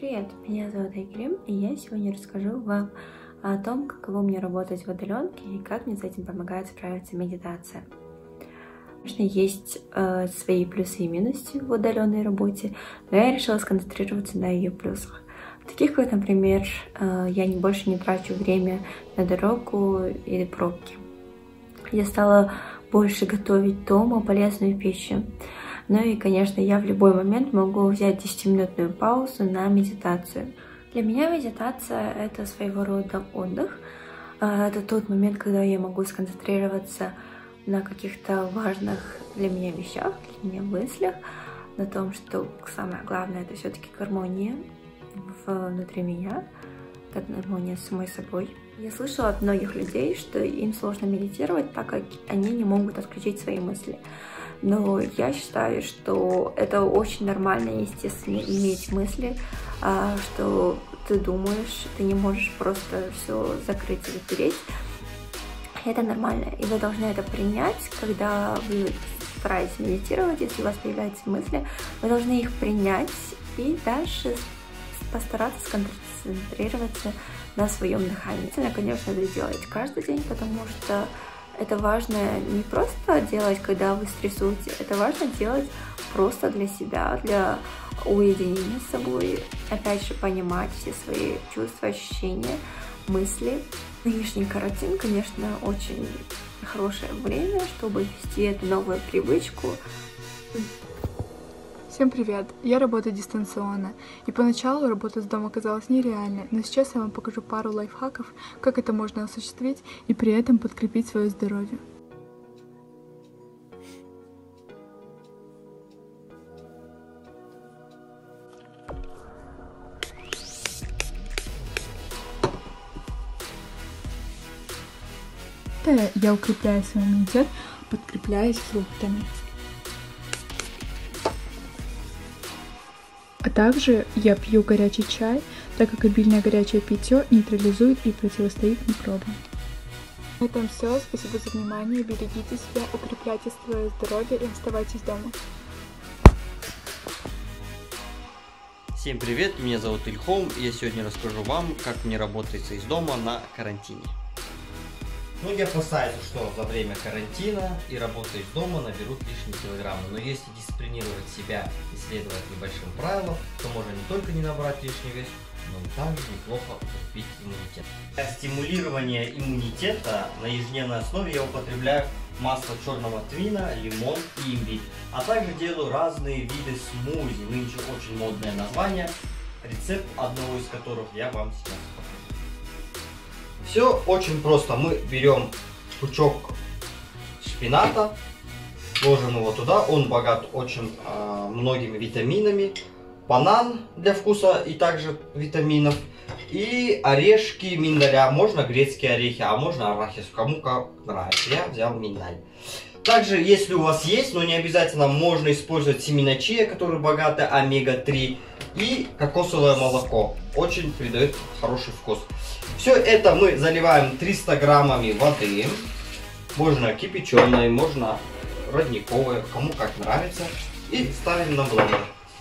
Привет, меня зовут Айгерим, и я сегодня расскажу вам о том, каково мне работать в удаленке и как мне с этим помогает справиться медитация. Конечно, есть свои плюсы и минусы в удаленной работе, но я решила сконцентрироваться на ее плюсах. Таких как, например, я больше не трачу время на дорогу или пробки. Я стала больше готовить дома полезную пищу. Ну и, конечно, я в любой момент могу взять 10-минутную паузу на медитацию. Для меня медитация — это своего рода отдых. Это тот момент, когда я могу сконцентрироваться на каких-то важных для меня вещах, для меня мыслях, на том, что самое главное — это все-таки гармония внутри меня, гармония с самой собой. Я слышала от многих людей, что им сложно медитировать, так как они не могут отключить свои мысли. Но я считаю, что это очень нормально и естественно иметь мысли, что ты думаешь, ты не можешь просто все закрыть и запереть. Это нормально, и вы должны это принять, когда вы стараетесь медитировать. Если у вас появляются мысли, вы должны их принять и дальше постараться сконцентрироваться на своем дыхании. Конечно, это делать каждый день, потому что это важно не просто делать, когда вы стрессуете, это важно делать просто для себя, для уединения с собой. Опять же, понимать все свои чувства, ощущения, мысли. Нынешний карантин, конечно, очень хорошее время, чтобы ввести эту новую привычку. Всем привет! Я работаю дистанционно, и поначалу работа с дома казалась нереальной, но сейчас я вам покажу пару лайфхаков, как это можно осуществить и при этом подкрепить свое здоровье. Я укрепляю свой иммунитет, подкрепляясь фруктами. А также я пью горячий чай, так как обильное горячее питье нейтрализует и противостоит микробам. На этом все. Спасибо за внимание. Берегите себя, укрепляйте свое здоровье и оставайтесь дома. Всем привет, меня зовут Ильхом, и я сегодня расскажу вам, как мне работается из дома на карантине. Многие опасаются, что за время карантина и работы из дома наберут лишние килограммы, но если дисциплинировать себя и следовать небольшим правилам, то можно не только не набрать лишний вес, но и также неплохо укрепить иммунитет. Для стимулирования иммунитета на ежедневной основе я употребляю масло черного тмина, лимон и имбирь, а также делаю разные виды смузи, нынче очень модное название, рецепт одного из которых я вам сейчас покажу. Все очень просто. Мы берем пучок шпината, ложим его туда. Он богат очень многими витаминами. Банан для вкуса и также витаминов. И орешки миндаля. Можно грецкие орехи, а можно арахис. Кому как нравится. Я взял миндаль. Также, если у вас есть, но не обязательно, можно использовать семена чиа, которые богаты омега-3. И кокосовое молоко. Очень придает хороший вкус. Все это мы заливаем 300 граммами воды. Можно кипяченой, можно родниковой, кому как нравится. И ставим на блендер.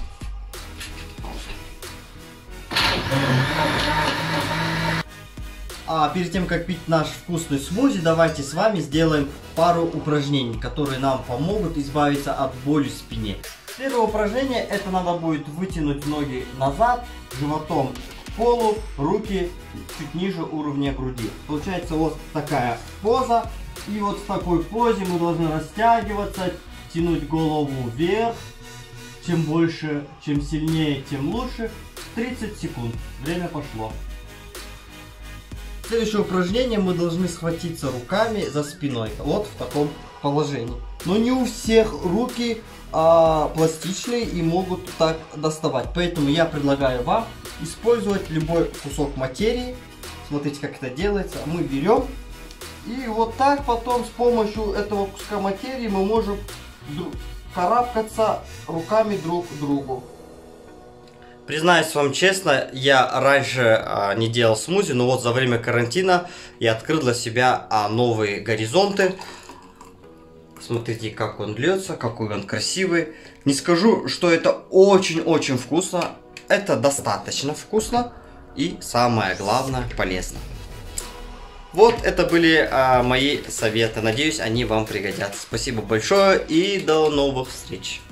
А перед тем, как пить наш вкусный смузи, давайте с вами сделаем пару упражнений, которые нам помогут избавиться от боли в спине. Первое упражнение, это надо будет вытянуть ноги назад, животом к полу, руки чуть ниже уровня груди. Получается вот такая поза. И вот в такой позе мы должны растягиваться, тянуть голову вверх. Чем больше, чем сильнее, тем лучше. 30 секунд. Время пошло. Следующее упражнение, мы должны схватиться руками за спиной. Вот в таком положении. Но не у всех руки пластичные и могут так доставать. Поэтому я предлагаю вам использовать любой кусок материи. Смотрите, как это делается. Мы берем и вот так потом с помощью этого куска материи мы можем карабкаться руками друг к другу. Признаюсь вам честно, я раньше не делал смузи, но вот за время карантина я открыл для себя новые горизонты. Смотрите, как он льется, какой он красивый. Не скажу, что это очень-очень вкусно. это достаточно вкусно и, самое главное, полезно. Вот это были мои советы. Надеюсь, они вам пригодятся. Спасибо большое и до новых встреч.